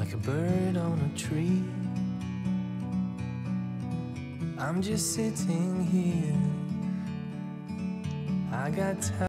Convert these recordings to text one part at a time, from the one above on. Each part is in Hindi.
like a bird on a tree. I'm just sitting here. I got time.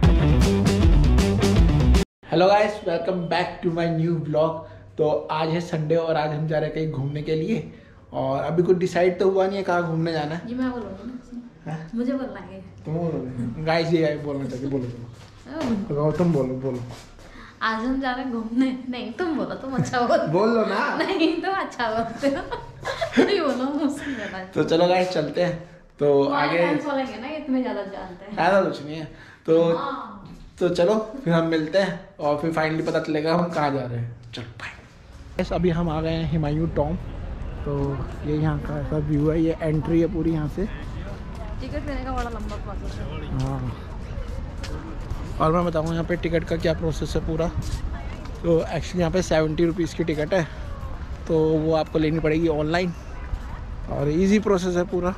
Hello guys, welcome back to my new blog. तो आज है संडे और आज हम जा रहे हैं कहीं घूमने के लिए और अभी कुछ डिसाइड तो हुआ नहीं है कहाँ घूमने जाना है। ये मैं बोलूँगी ना, मुझे बोलना है। तुम बोलोगे? गाइस ये बोलना चाहिए, बोलो तुम बोलो। आज हम जा रहे हैं घूमने। नहीं तुम बोलो, तुम अच्छा बोलो। बोल लो ना। नहीं तुम अच्छा बोलते हो। नहीं बोलो, मुझसे ज़्यादा। तो चलो गाइस चलते हैं। तो आगे बोलेंगे ना, इतने ज़्यादा जानते हैं। ऐसा कुछ नहीं है। तो चलो फिर हम मिलते हैं और फिर फाइनली पता चलेगा हम कहाँ जा रहे हैं। चलो बाय। अभी हम आ गए हैं हुमायूं टॉम। तो ये यहाँ का ऐसा व्यू है, ये एंट्री है पूरी यहाँ से। टिकट लेने का बड़ा लंबा प्रोसेस है। हाँ, और मैं बताऊँ यहाँ पे टिकट का क्या प्रोसेस है पूरा। तो एक्चुअली यहाँ पे 70 रुपीज़ की टिकट है, तो वो आपको लेनी पड़ेगी ऑनलाइन और इजी प्रोसेस है पूरा।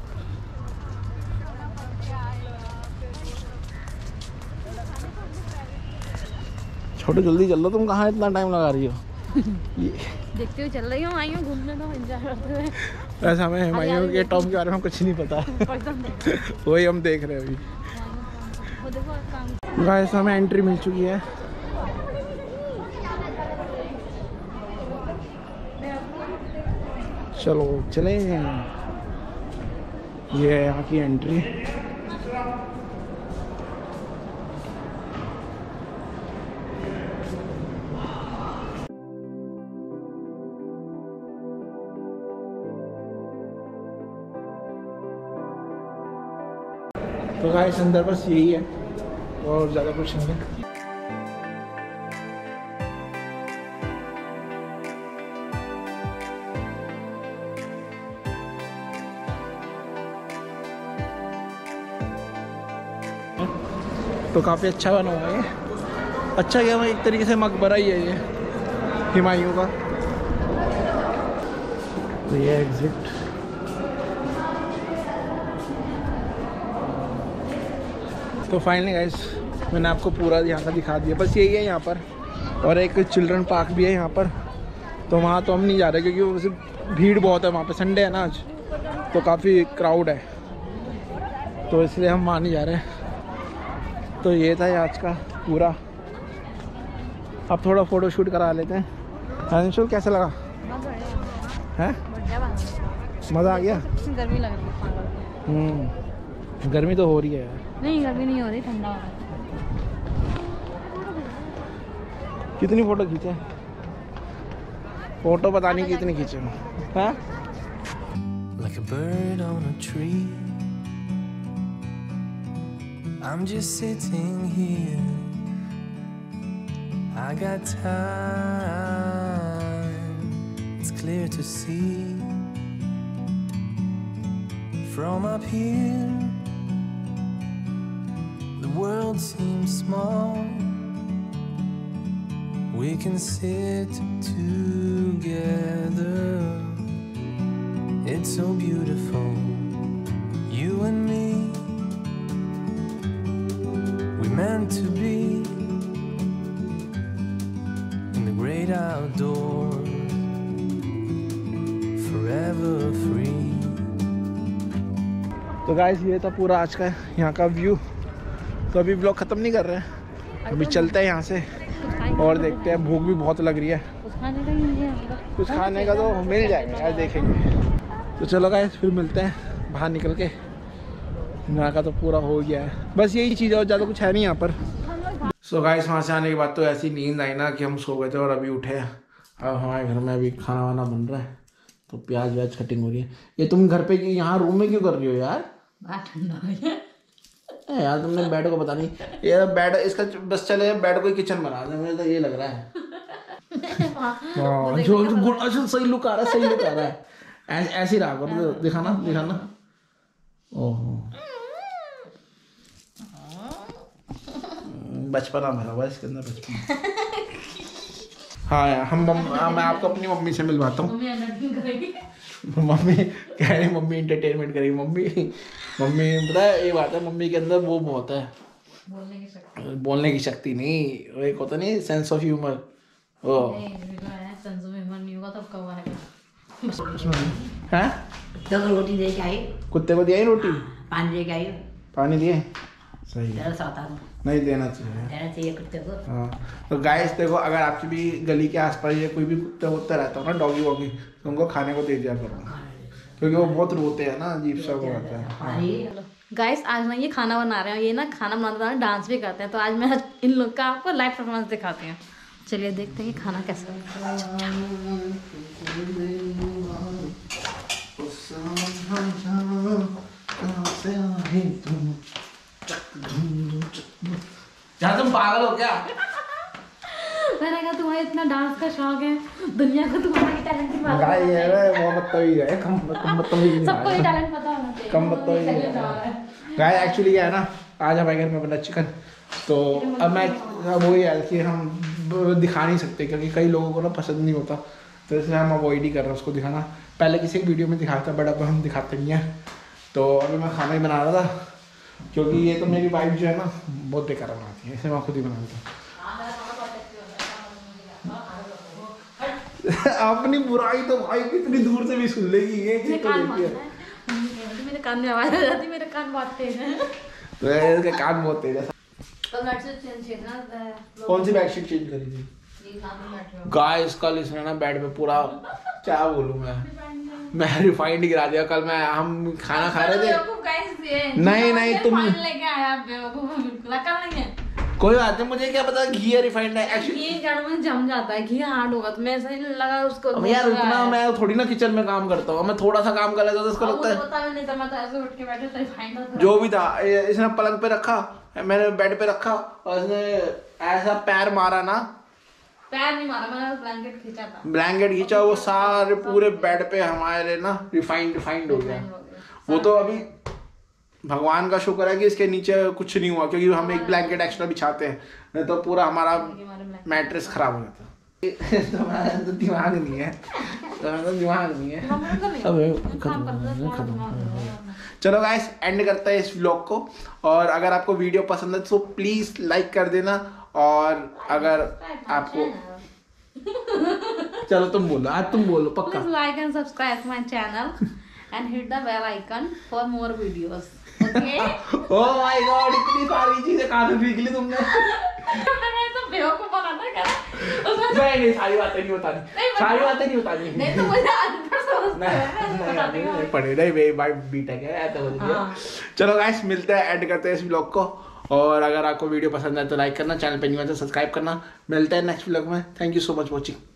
छोटे जल्दी चल लो, तुम कहाँ इतना टाइम लगा रही हो? देखते हुए चल रही हूँ, आई हूँ घूमने, तो एंजॉय करते हुए। वैसे हमें हुमायूं के टॉम के बारे में कुछ नहीं पता है। वही हम देख रहे हैं अभी। गाइस हमें एंट्री मिल चुकी है। चलो चलें। ये है यहाँ की एंट्री। तो गाइस अंदर बस यही है और ज़्यादा कुछ नहीं है। तो काफ़ी अच्छा बना हुआ है ये। अच्छा क्या, मैं एक तरीके से मकबरा ही है ये हुमायूं का। तो ये एग्जिट। तो फाइनली गाइस मैंने आपको पूरा यहाँ का दिखा दिया, बस यही है यहाँ पर। और एक चिल्ड्रन पार्क भी है यहाँ पर, तो वहाँ तो हम नहीं जा रहे क्योंकि वो भीड़ बहुत है वहाँ पे, संडे है ना आज, तो काफ़ी क्राउड है, तो इसलिए हम वहाँ नहीं जा रहे। तो ये था आज का पूरा। अब थोड़ा फ़ोटो शूट करा लेते हैं। अंशुल कैसा लगा? है मज़ा आ गया? गर्मी लग रही है। गर्मी तो हो रही है यार। नहीं गर्मी नहीं हो रही, ठंडा हो रहा है। कितनी फ़ोटो खींचे? फ़ोटो पता नहीं कितनी खींचे हैं। Like a bird on a tree. I'm just sitting here. I got time. It's clear to see from up here. The world seems small. We can sit together. It's so beautiful, you and me. We meant to be in the great outdoors, forever free. तो गाइस ये था पूरा आज का यहाँ का व्यू। तो अभी ब्लॉग ख़त्म नहीं कर रहे हैं, अभी चलते हैं यहाँ से और देखते हैं। भूख भी बहुत लग रही है, कुछ खाने का तो मिल जाएगा यार, देखेंगे। तो चलो गाइस फिर मिलते हैं बाहर निकल के। यहाँ का तो पूरा हो गया है, बस यही चीज़ है और ज़्यादा कुछ है नहीं यहाँ पर। सो गाइस वहाँ से आने के बाद तो ऐसी नींद आई ना कि हम सो गए थे और अभी उठे हैं। अब हमारे घर में अभी खाना वाना बन रहा है, तो प्याज व्याज कटिंग हो रही है। ये तुम घर पे यहाँ रूम में क्यों कर रही हो यार? यार तुमने बेड को पता नहीं, ये बेड इसका बस चले बेड को किचन बना दे, मुझे तो ये लग रहा है। हाँ जो गुड, अच्छा सही लुक आ रहा है, सही लुक आ रहा है। ऐसे ही रहा करो, दिखाना। ओहो बचपना भरा हुआ इसके अंदर, बचपन। हाँ यार मैं आपको अपनी मम्मी से मिलवाता हूँ। मम्मी कह रही मम्मी इंटरटेनमेंट करेगी। मम्मी पता है ये बात है, मम्मी के अंदर वो बहुत है, बोलने की शक्ति नहीं, वो एक होता नहीं सेंस ऑफ ह्यूमर। ओ रुका हुआ है हैं? तो रोटी दे के आई, कुत्ते को दिया ही रोटी, पानी दे के आई, पानी दिए? सही है, तेरा साथ आऊँ, नहीं देना चाहिए। देना चाहिए कुत्ते को। हाँ, तो गाइस देखो, अगर आपकी भी गली के आसपास या कोई भी कुत्ता रहता हो ना, डॉगी वॉगी, तो उनको खाने को दे दिया करो, क्योंकि वो बहुत रोते हैं ना, अजीब सा वो होता है। हाँ। गाइस आज ना ये खाना बना रहे हैं, ये ना खाना बनाते डांस भी करते हैं, तो आज मैं इन लोग का आपको लाइव परफॉर्मेंस दिखाती हूँ। चलिए देखते हैं कि खाना कैसा है। यार तुम पागल हो क्या? मैंने कहा तुम्हारा इतना डांस का शौक है, दुनिया को तुम्हारे टैलेंट की बात गाइस ये वो बदतमीज है, कम बदतमीज सबको ये टैलेंट पता होना चाहिए। कम बदतमीज है। गाइस एक्चुअली क्या है ना, आज हमारे घर में बना चिकन, तो अब मैं वही है कि हम दिखा नहीं सकते, क्योंकि कई लोगों को ना पसंद नहीं होता, तो इसलिए हम अवॉइड ही कर रहे हैं उसको दिखाना। पहले किसी एक वीडियो में दिखाता, बट अब हम दिखाते नहीं हैं। तो अभी मैं खाना ही बना रहा था, क्योंकि ये तो मेरी वाइफ जो है ना बहुत बेकार बनाती है, इसे मैं खुद ही बना देता हूँ। अपनी बुराई तो भाई कितनी दूर से भी सुन लेगी, ये चीज तो देखी है। मेरे कान में आवाज आ जाती, मेरे कान बहुत तेज है। तो इसके कान बहुत तेज है। कौन सी बेडशीट चेंज करी थी? गाइस कल इसने ना बेड पे पूरा, क्या बोलूं मैं रिफाइंड गिरा दिया। कल हम खाना खा रहे थे, नहीं तुम लेके आया बिल्कुल अकल नहीं है। कोई बात नहीं, मुझे क्या पता घी है रिफाइंड है। एक्चुअली घी जड़ में जम जाता है, घी हार्ड होगा, तो मैं ऐसा ही लगा उसको। यार इतना मैं थोड़ी ना किचन में काम करता हूँ, मैं थोड़ा सा काम कर लेता तो उसको लगता है पता भी नहीं था, मैं तो ऐसे उठ के बैठे तो रिफाइंड होता जो भी था। इसने पलंग पे रखा, मैंने बेड पे रखा, और इसने ऐसा पैर मारा ना, पैर नहीं मारा, मैंने ब्लैंकेट खींचा था, ब्लैंकेट खींचा, वो सारे पूरे बेड पे हमारे ना रिफाइंड हो गया। वो तो अभी भगवान का शुक्र है कि इसके नीचे कुछ नहीं हुआ, क्योंकि हम एक ब्लैंकेट एक्स्ट्रा बिछाते हैं, नहीं तो पूरा हमारा मैट्रेस खराब हो जाता। तो दिमाग नहीं है, तो दिमाग नहीं है। चलो गाइस एंड करते हैं इस व्लॉग को, और अगर आपको वीडियो पसंद है तो प्लीज लाइक कर देना, और अगर आपको चलो तुम बोलो, आज तुम बोलो पक्का। Like and subscribe my channel and hit the bell icon for more videos. Okay oh my god, इतनी सारी चीजें कहां से सीख ली तुमने? मैंने तो बेवकूफ बनाना क्या उसमें। नहीं सारी बातें नहीं बतानी, सारी बातें नहीं बतानी। नहीं तो मुझे आदत पर समझता है नहीं पढ़े नहीं भाई, बीटेक है ऐसा बोल दिया। चलो गाइस मिलते हैं, एंड करते हैं इस व्लॉग को, और अगर आपको वीडियो पसंद है तो लाइक करना, चैनल पे नहीं हो तो सब्सक्राइब करना। मिलते हैं नेक्स्ट व्लॉग में। Thank you so much watching.